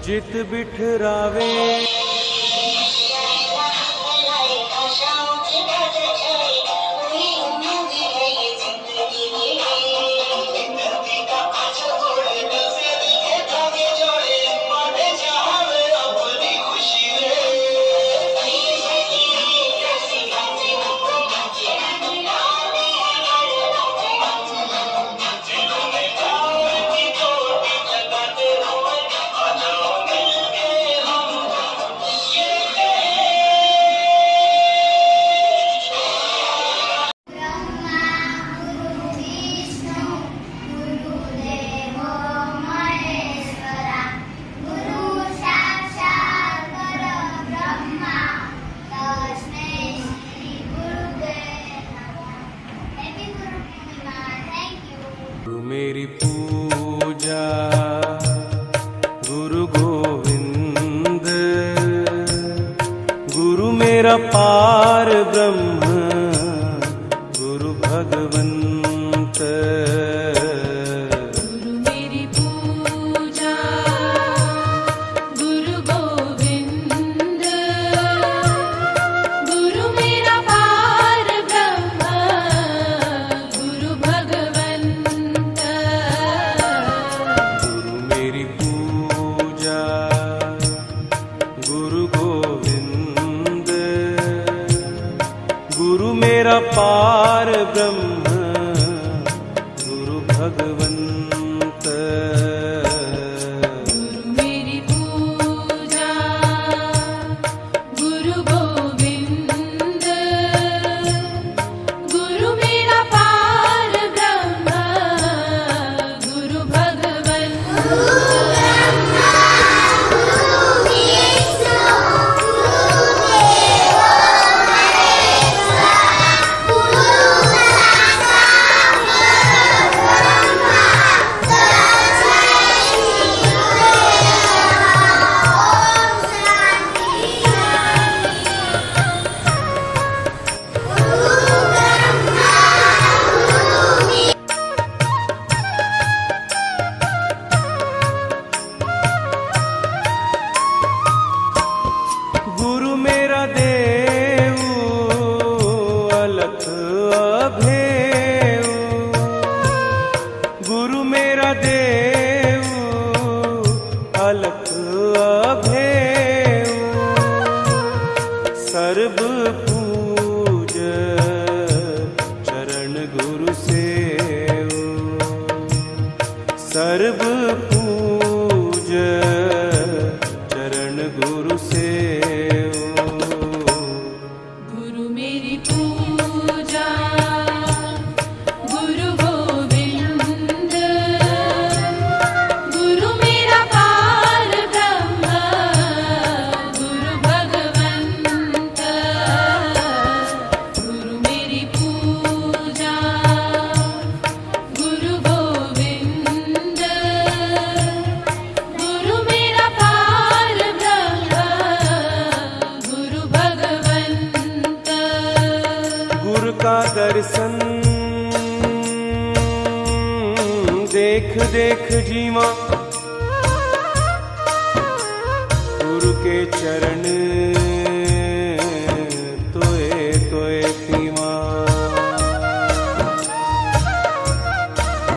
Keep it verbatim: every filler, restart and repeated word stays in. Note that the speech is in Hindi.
जित बिठरावे। गुरु मेरी पूजा गुरु गोविंद, गुरु मेरा पार ब्रह्म गुरु भगवंत। गुरु मेरी पूजा गुरु गोविंद, गुरु मेरा पार ब्रह्म गुरु भगवंत। गुरु मेरी पूजा गुरु गोविंद, गुरु मेरा पार ब्रह्म गुरु भगवंत। गुरु मेरी पूजा गुरु गोविंद, गुरु मेरा पार ब्रह्म गुरु भगवंत। गुरु मेरा देव अलख अभेव, गुरु मेरा देव अलख अभेव। सर्व पूज चरण गुरु सेव, सर्व पूज चरण गुरु सेव। गुरु मेरी पूजा गुरु गोविंद, गुरु मेरा पार ब्रह्म गुरु भगवंत। गुरु मेरी पूजा गुरु गोविंद, गुरु मेरा पार ब्रह्म गुरु भगवंत। गुरु का दर्शन देख देख जीवा, गुरु के चरण